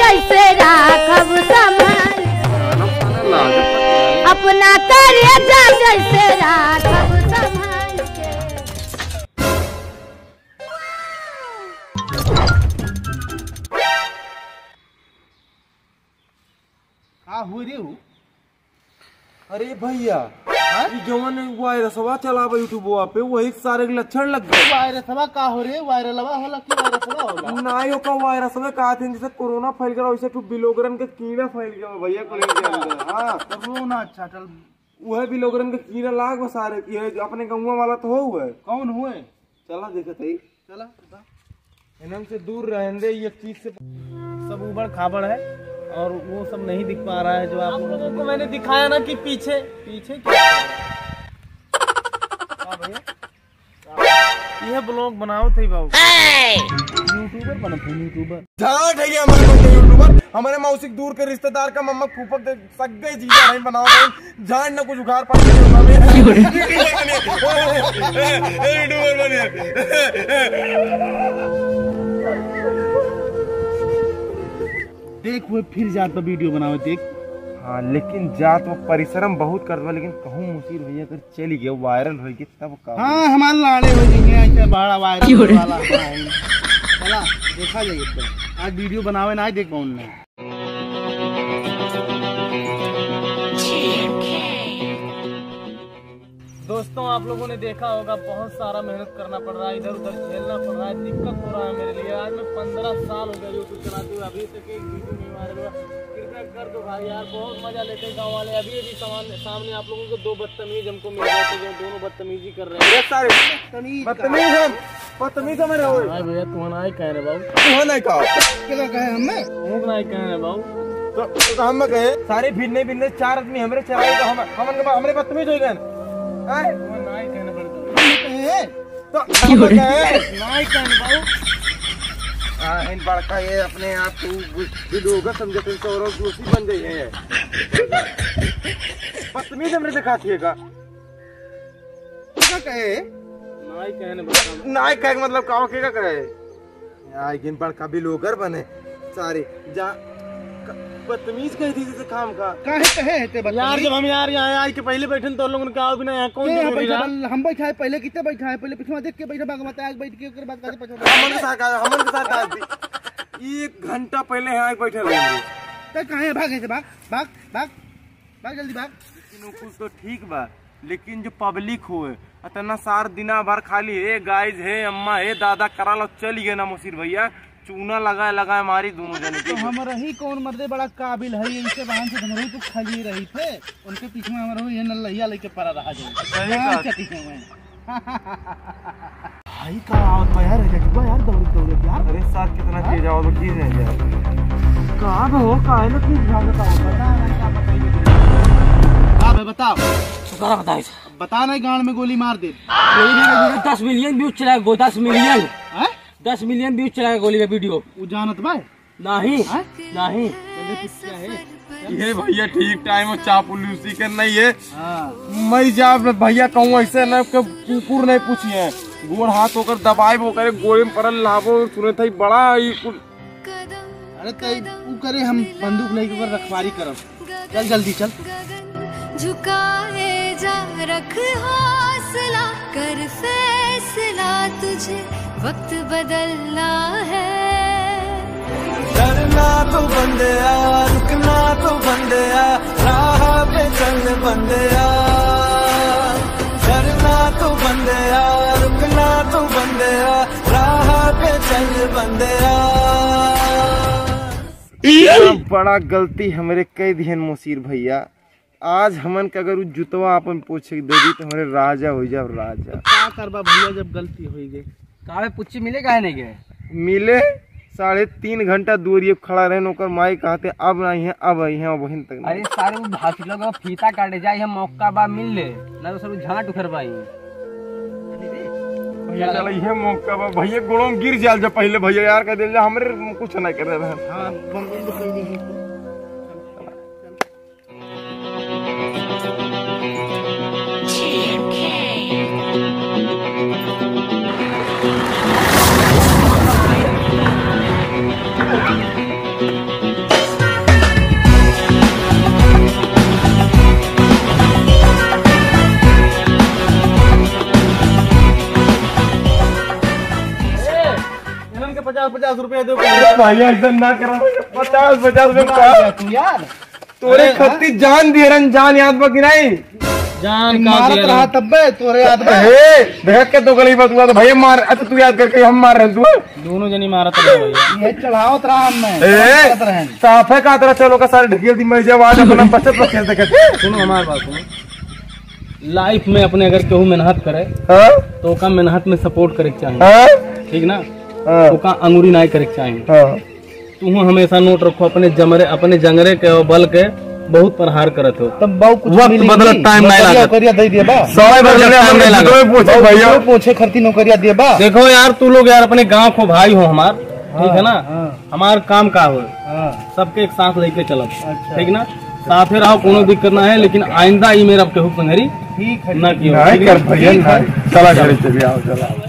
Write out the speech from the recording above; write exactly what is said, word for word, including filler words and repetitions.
जैसे राखब संभाल अपना करेजा जैसे राखब संभाल के। हाँ हुई रे। अरे भैया जवन वायरसवा चलावा यूट्यूबवा पे वही सारे लक्षण लग गए। वायरसवा का हो रे? वायरलवा होला कि वायरसवा होला? नायो का वायरसवा का थे जैसे कोरोना फैल गया वैसे तो बिलोगरन के कीड़ा फैल गया भैया कॉलेज के अंदर। हां कोरोना। अच्छा चल वह बिलोगरन के कीड़ा लाग वो सारे ये अपने गांव वाला तो हो हुए। कौन हुए? चला देखत है। चला बता। इनम से दूर रहने दे ये चीज से। सब उबड़ खाबड़ है और वो सब नहीं दिख पा रहा है जो आप लोगों को मैंने दिखाया ना कि पीछे पीछे क्या भैया यह ब्लॉग बनाओ थे बाबू। यूट्यूबर बना थे यूट्यूबर। झाट है हमारे बंदे यूट्यूबर हमारे मौसी दूर के रिश्तेदार का मम्मा फूफक दे सगे जीजा नहीं बनाओ जान ना कुछ उखाड़ पा यूट्यूबर बने। देख वो फिर जात पर वीडियो बनाओ देख। हाँ लेकिन जात वो परिश्रम बहुत करवा लेकिन कहूँ मुसीर भैया अगर चली गया वायरल हो गई तब का। हाँ हमारे लाड़े हो जाएंगे ऐसे बड़ा वायरल वाला। चला देखा जाइए तो आज वीडियो बनावे ना देख पाऊँ मैं। दोस्तों आप लोगों ने देखा होगा बहुत सारा मेहनत करना पड़ रहा है इधर उधर खेलना पड़ रहा है दिक्कत हो रहा है मेरे लिए। आज मैं पंद्रह साल हो गया यूट्यूब चलाते हुए अभी तक एक वीडियो नहीं वायरल हुआ। कृपया कर दो भाई यार बहुत मजा लेते हैं गाँव वाले। अभी अभी सामने सामने आप लोगों को दो बदतमीज हमको मिल गए थे जो दोनों बदतमीजी कर रहे हैं। बदतमीज हम बदतमीज हमारे हो भैया तुम ना कह रहे बाबू तू नहीं कहा क्या कहे हमें तुम ना कह रहे बाबू तो हम कहे सारे भिन्ने भिन्ने चार आदमी हमारे चलाए तो हम हम हमारे बदतमीज हो गए। नाई कहने पड़ता तो नाई कहने बाबू। हाँ इन बड़का ये अपने आप को लोग समझते हैं और दूसरी बन गई है। बदतमीज हमने दिखाती है का क्या कहे नाई कहने पड़ता नाई कहे मतलब का क्या कहे यार इन बड़का भी लोगर बने सारे जा बदतमीज कह दी जैसे काम का काहे कहे है ते यार जब हम यार यहाँ आए के पहले बैठे तो लोगों ने कहा बिना यहाँ कौन बैठा हम बैठा है पहले कितने बैठा है पहले पिछवा देख के बैठा बाग मत आज बैठ के ओकर बाद काहे पछवा हमन के साथ हमन के साथ आज एक घंटा पहले यहाँ बैठे रहे तो काहे भागे से भाग भाग भाग भाग जल्दी भाग। लेकिन कुछ तो ठीक बा लेकिन जो पब्लिक हो इतना सार दिना भर खाली है गाइज है अम्मा है दादा करा लो चल गए ना मुसीर भैया चूना लगाए लगाए मारी दोनों जने तो हम रही कौन मर्दे बड़ा काबिल है इनसे बहन से धमरू तो खाली रही थे उनके पीछे में हमारा ये नल्लैया लेके पड़ा रहा जाए चटी में भाई का आवत यार है यार दौड़ दौड़ यार। अरे साथ कितना तेज आओ तो की है यार कहां पे हो काहे ना की भागता हो पता नहीं क्या पता हां बताओ करा बताओ बता नहीं गांड में गोली मार दे। दस मिलियन व्यूज चला गो दस मिलियन हैं दस मिलियन व्यूज चला गोली में वीडियो वो जानत बा नहीं नहीं क्या है ये भैया ठीक टाइम और चापुलूसी के नहीं है। हां मैं जा भैया कहूँ ऐसे ना कुकुर नहीं पूछिए गोड़ हाथ होकर दबाए वो करे गोले में परल लाभो सुने थे बड़ा ही अरे कई तू करे हम बंदूक लेके ऊपर रखवारी करब चल जल्दी चल। झुकाए जा रख हौसला कर फैसला तुझे वक्त बदलना है। डरना तो बंदया रुकना तो बंदया राह पे चल बंदया डरना तो बंदया रुकना तो बंदया राह पे चल बंदया। बड़ा गलती हमारे कई दिन मुसीर भैया आज हमन के अगर जुतवा अपन पूछे दे दी तो हमारे राजा हो जाओ राजा। क्या करबा भैया जब गलती हो गई काहे पुच्ची मिले काहे नहीं गए मिले साढ़े तीन घंटा दूरी खड़ा रहे नौकर माई कहते अब नहीं है अब आई है बहन तक। अरे सारे भाषी लोग फीता काटे जाए हम मौका बा मिल ले ना तो सब झाट उखर पाई भैया चल ये मौका बा भैया गोड़ों में गिर जाल जब पहले भैया यार कह दे हमरे कुछ नहीं कर रहे हैं। हां बंद कर दी G M K के पचास पचास रुपया दो भैया ऐसा ना करा, पचास पचास रुपया तू यार तोरे खत्ती जान दिए रन, जान याद बाकी नहीं जान का मारत दिया रहा ना। तब बे तोरे याद बे हे देख के तो गली बात हुआ तो भैया मार, अच्छा तू याद करके हम मार रहे तू दोनों जनी मारा था भैया। ये चढ़ावत रहा हम मैं ए करत रहें। साफ है का तरह चलो का सारे ढकेल दी मैं जब आज अपना बचत पर खेलते खेलते सुनो हमारी बात सुनो, लाइफ में अपने अगर केहू मेहनत करे हाँ तो ओका मेहनत में सपोर्ट करे के चाहिए, हाँ ठीक ना। हाँ ओका अंगूरी नहीं करे के चाहिए। हाँ तू हमेशा नोट रखो, अपने जमरे अपने जंगरे के और बल के बहुत प्रहार करत हो। तब बहु कुछ वक्त मिली बदलत नहीं। टाइम नहीं नौकरिया लागत। नौकरिया दे दिए बा समय बदलने टाइम नहीं लगा। में पूछे भैया बहु पोछे खर्ची नौकरिया दिए बा देखो यार तू लोग यार अपने गांव को भाई हो हमार, ठीक है ना। हाँ। हमार काम का हो हाँ, सबके एक साथ लेके चलब, अच्छा। ठीक ना। साथे रहो, कोनो दिक्कत ना है, लेकिन आइंदा ई मेरा केहू संगरी ठीक है ना कियो, नहीं ठीक है? कर भैया नहीं चला घर चलिए आओ चला